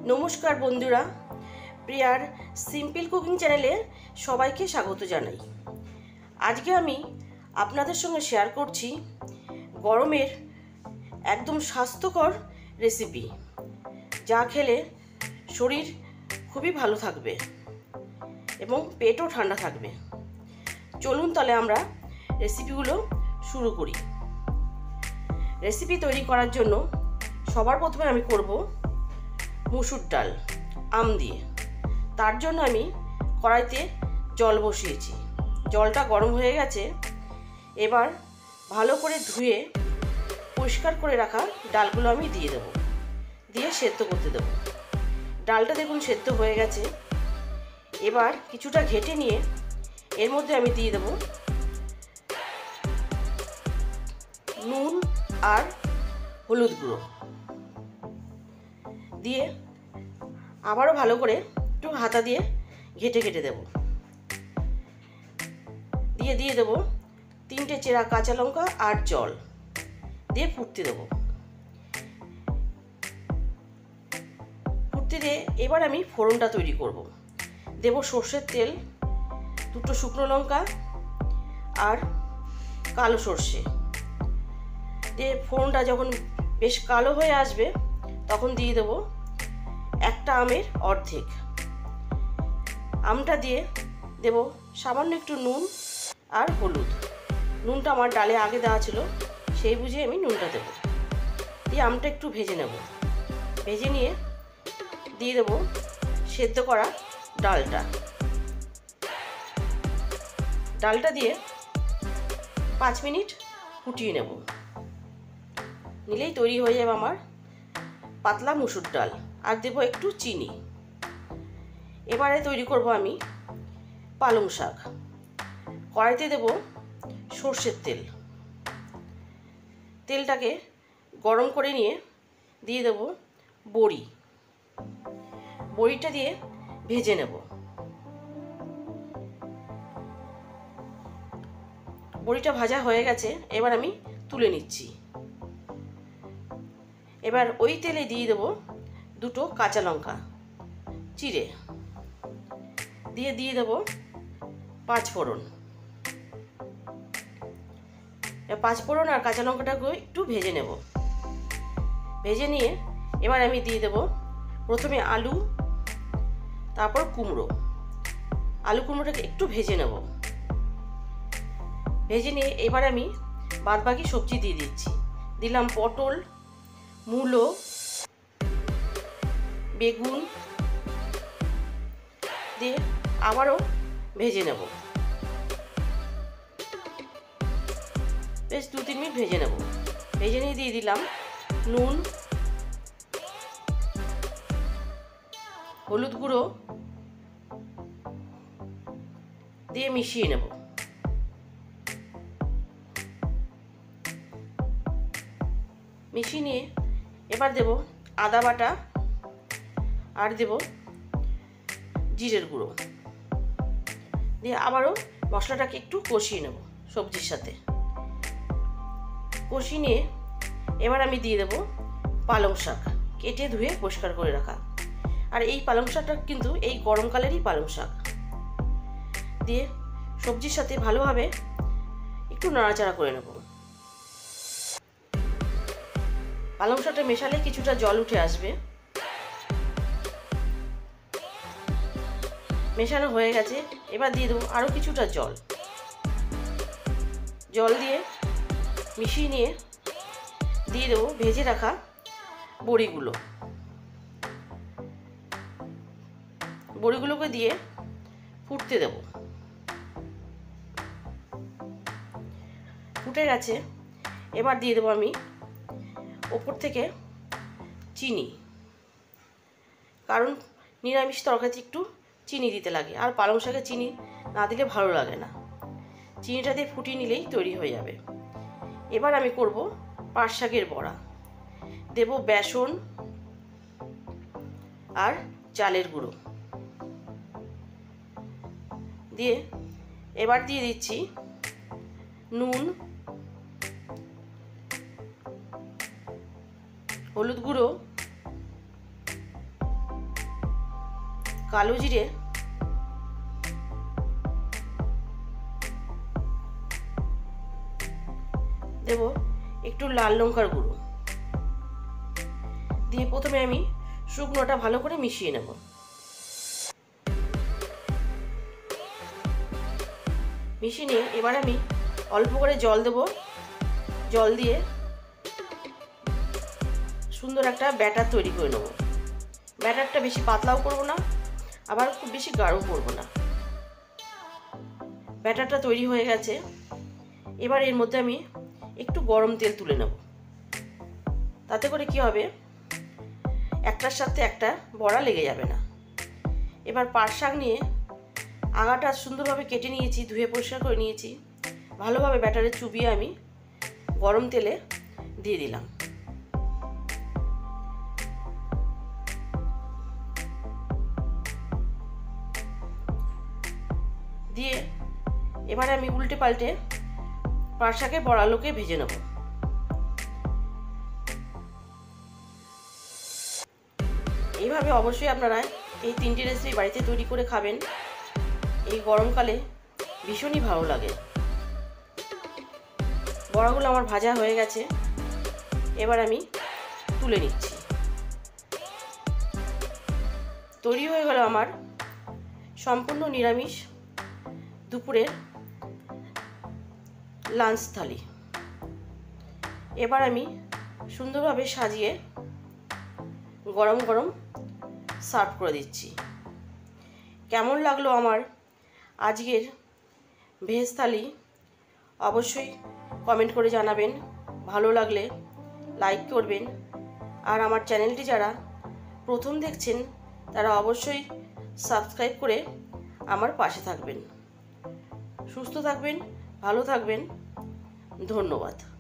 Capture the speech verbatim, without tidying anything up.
নমস্কার বন্ধুরা, প্রিয়ার সিম্পল কুকিং চ্যানেলে সবাইকে স্বাগত জানাই। আজকে আমি আপনাদের সঙ্গে শেয়ার করছি গরমের একদম স্বাস্থ্যকর রেসিপি, যা খেলে শরীর খুবই ভালো থাকবে এবং পেটও ঠান্ডা থাকবে। চলুন তাহলে আমরা রেসিপিগুলো শুরু করি। রেসিপি তৈরি করার জন্য সবার প্রথমে আমি করব মুসুর ডাল আম দিয়ে। তার জন্য আমি কড়াইতে জল বসিয়েছি, জলটা গরম হয়ে গেছে। এবার ভালো করে ধুয়ে পরিষ্কার করে রাখা ডালগুলো আমি দিয়ে দেবো, দিয়ে সেদ্ধ করতে দেবো। ডালটা দেখুন সেদ্ধ হয়ে গেছে। এবার কিছুটা ঘেটে নিয়ে এর মধ্যে আমি দিয়ে দেবো নুন আর হলুদ গুঁড়ো, দিয়ে আবারও ভালো করে একটু হাতা দিয়ে ঘেটে ঘেটে দেব। দিয়ে দিয়ে দেবো তিনটে চেরা কাঁচা লঙ্কা আর জল দিয়ে ফুটতে দেবো। ফুটতে দিয়ে এবার আমি ফোড়নটা তৈরি করব। দেব সর্ষের তেল, দুটো শুকনো লঙ্কা আর কালো সর্ষে দিয়ে ফোড়নটা যখন বেশ কালো হয়ে আসবে তখন দিয়ে দেবো একটা আমের অর্ধেক। আমটা দিয়ে দেব সামান্য একটু নুন আর হলুদ। নুনটা আমার ডালে আগে দেওয়া ছিল, সেই বুঝে আমি নুনটা দেব। দিয়ে আমটা একটু ভেজে নেব। ভেজে নিয়ে দিয়ে দেবো সেদ্ধ করা ডালটা। ডালটা দিয়ে পাঁচ মিনিট ফুটিয়ে নেব, নিলেই তৈরি হয়ে যাবে আমার পাতলা মুসুর ডাল। আর দেবো একটু চিনি। এবারে তৈরি করব আমি পালং শাক। কড়াইতে দেব সর্ষের তেল। তেলটাকে গরম করে নিয়ে দিয়ে দেব বড়ি। বড়িটা দিয়ে ভেজে নেব। বড়িটা ভাজা হয়ে গেছে, এবার আমি তুলে নিচ্ছি। এবার ওই তেলে দিয়ে দেবো দুটো কাঁচা লঙ্কা চিড়ে, দিয়ে দিয়ে দেবো পাঁচ ফোড়ন। পাঁচ ফোড়ন আর কাঁচা লঙ্কাটাকে একটু ভেজে নেব। ভেজে নিয়ে এবার আমি দিয়ে দেবো প্রথমে আলু, তারপর কুমড়ো। আলু কুমড়োটাকে একটু ভেজে নেব। ভেজে নিয়ে এবার আমি বাদবাকি সবজি দিয়ে দিচ্ছি। দিলাম পটল, মূলো, বেগুন, দিয়ে আবারও ভেজে নেব। বেশ দু তিন মিনিট ভেজে নেব। ভেজে নিয়ে দিয়ে দিলাম নুন, হলুদ গুঁড়ো, দিয়ে মিশিয়ে নেব। মিশিয়ে নিয়ে এবার দেব আদা বাটা আর দেব জিরের গুঁড়ো, দিয়ে আবারও মশলাটাকে একটু কষিয়ে নেব সবজির সাথে। কষিয়ে নিয়ে এবার আমি দিয়ে দেব পালং শাক, কেটে ধুয়ে পরিষ্কার করে রাখা। আর এই পালং শাকটা কিন্তু এই গরমকালেরই পালং শাক। দিয়ে সবজির সাথে ভালোভাবে একটু নাড়াচাড়া করে নেব। পালং শাকটা মেশালে কিছুটা জল উঠে আসবে। মেশানো হয়ে গেছে, এবার দিয়ে দেবো আরও কিছুটা জল। জল দিয়ে মিশিয়ে নিয়ে দিয়ে দেবো ভেজে রাখা বড়িগুলো। বড়িগুলোকে দিয়ে ফুটতে দেব। ফুটে গেছে, এবার দিয়ে দেবো আমি ওপর থেকে চিনি, কারণ নিরামিষ তরকারিতে একটু চিনি দিতে লাগে, আর পালং শাকে চিনি না দিলে ভালো লাগে না। চিনিটা দিয়ে ফুটিয়ে নিলেই তৈরি হয়ে যাবে। এবার আমি করব পাট শাকের বড়া। দেব বেসন আর চালের গুঁড়ো, দিয়ে এবার দিয়ে দিচ্ছি নুন, হলুদ গুঁড়ো, কালো জিরে, দেব একটু লাল লঙ্কার গুঁড়ো দিয়ে প্রথমে আমি শুকনোটা ভালো করে মিশিয়ে নেব। মিশিয়ে নিয়ে এবার আমি অল্প করে জল দেব। জল দিয়ে সুন্দর একটা ব্যাটার তৈরি করে নেব। ব্যাটারটা বেশি পাতলাও করব না, আবার খুব বেশি গাঢ়ও করব না। ব্যাটারটা তৈরি হয়ে গেছে। এবার এর মধ্যে আমি একটু গরম তেল তুলে নেব। তাতে করে কি হবে, একটার সাথে একটা বড়া লেগে যাবে না। এবার পাট শাক নিয়ে আগাটা সুন্দরভাবে কেটে নিয়েছি, ধুয়ে পরিষ্কার করে নিয়েছি। ভালোভাবে ব্যাটারে চুবিয়ে আমি গরম তেলে দিয়ে দিলাম। দিয়ে এবারে আমি উল্টে পাল্টে পাট শাকের বড়াগুলোকে ভেজে নেব। এইভাবে অবশ্যই আপনারা এই তিনটি রেসিপি বাড়িতে তৈরি করে খাবেন। এই গরমকালে ভীষণই ভালো লাগে। বড়াগুলো আমার ভাজা হয়ে গেছে, এবার আমি তুলে নিচ্ছি। তৈরি হয়ে গেল আমার সম্পূর্ণ নিরামিষ দুপুরের লাঞ্চ থালি। এবার আমি সুন্দরভাবে সাজিয়ে গরম গরম সার্ভ করে দিচ্ছি। কেমন লাগলো আমার আজকের ভেজ থালি অবশ্যই কমেন্ট করে জানাবেন। ভালো লাগলে লাইক করবেন। আর আমার চ্যানেলটি যারা প্রথম দেখছেন তারা অবশ্যই সাবস্ক্রাইব করে আমার পাশে থাকবেন। সুস্থ থাকবেন, ভালো থাকবেন। ধন্যবাদ।